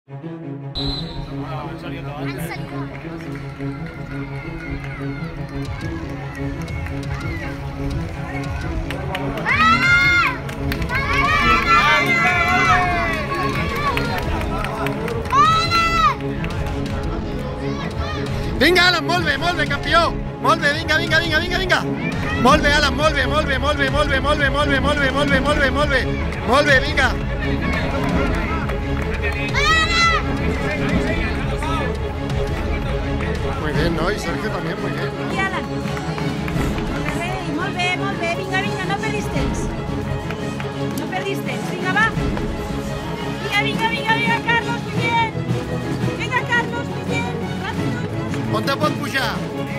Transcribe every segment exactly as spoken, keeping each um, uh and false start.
Han salido todas. Han salido. Vinga, Alan, molt bé, molt bé, campió! Molt bé, vinga, vinga, vinga, vinga, vinga! Molt bé, Alan, molt bé, molt bé, molt bé, molt bé, molt bé, molt bé, molt bé, molt bé, molt bé, molt bé, molt bé, vinga! Muy bien, ¿no? Y Sergio también, muy bien. I Alan. Molt bé, molt bé, vinga, vinga, no perdis temps. No perdis temps, vinga, va. Vinga, vinga, vinga, vinga, Carlos, muy bien. Vinga, Carlos, muy bien. On te pot pujar?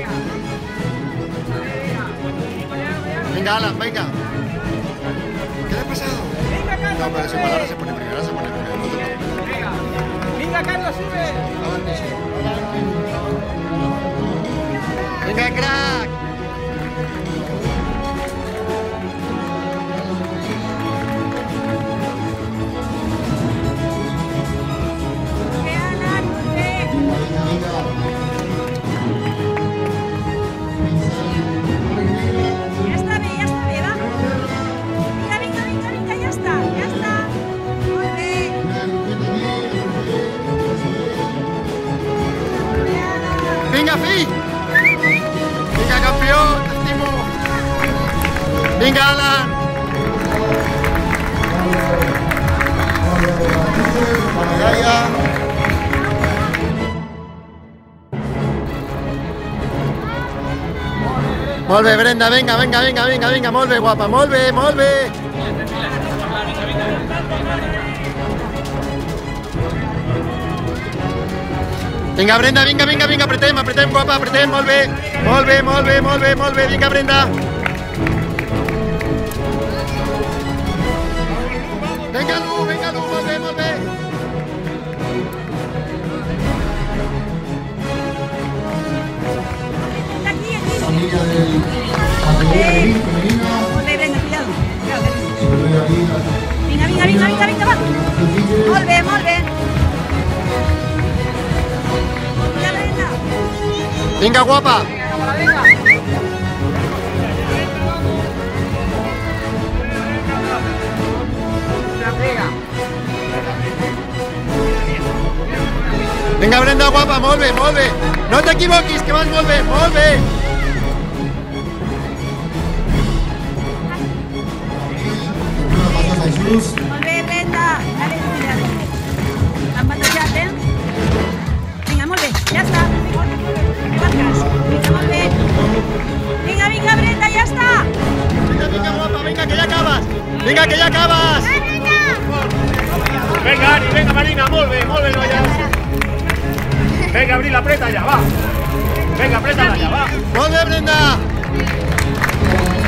Venga, Alan, venga. ¿Qué le ha pasado? Venga, Carlos. No, pero es igual, ahora se pone primero, ahora se pone primero. No te preocupes. Venga. Venga, Carlos, sube. Adelante, sí. Venga, crack. Bé, Alan, molt bé. Ja està bé, ja està bé, va. Vinga, vinga, vinga, vinga, ja està, ja està. Molt bé. Molt bé, Alan. Venga, fill. Venga, campeón, te estimo. Venga, Alan. Ya, ya. Molt bé, Brenda, venga, venga, venga, venga, venga, molt bé, guapa, molt bé, molt bé. Vinga, Brenda, vinga, vinga, vinga, apretem, apretem, guapa, apretem, molt bé, molt bé, molt bé, molt bé, molt bé, vinga, Brenda. Vinga, Lu, vinga, Lu, molt bé, molt bé. Aquí, aquí. Familia del Molt bé. femenina. Molt bé, Brenda, cuidado. Vinga, vinga, vinga, vinga, vinga, va. Molt bé, molt bé. Vinga, Brenda. Vinga, guapa. Venga. Vinga, Brenda, guapa, molt bé, molt bé. No t'equivoquis, que vas molt bé, molt bé. Una pata Jesús. Molt bé, Brenda. Dale, cuidado. T'han batejat, eh? Vinga, molt bé, ja està. Marques. Vinga, molt bé. Vinga, vinga, Brenda, ja està. Vinga, vinga, guapa, vinga, que ja acabes. Vinga, que ja acabes. Venga, Ari, venga, Marina, molt bé, molt bé, no, ja. Venga, Abril, aprieta ya, va. Venga, aprieta ya, va. Molt bé, Brenda.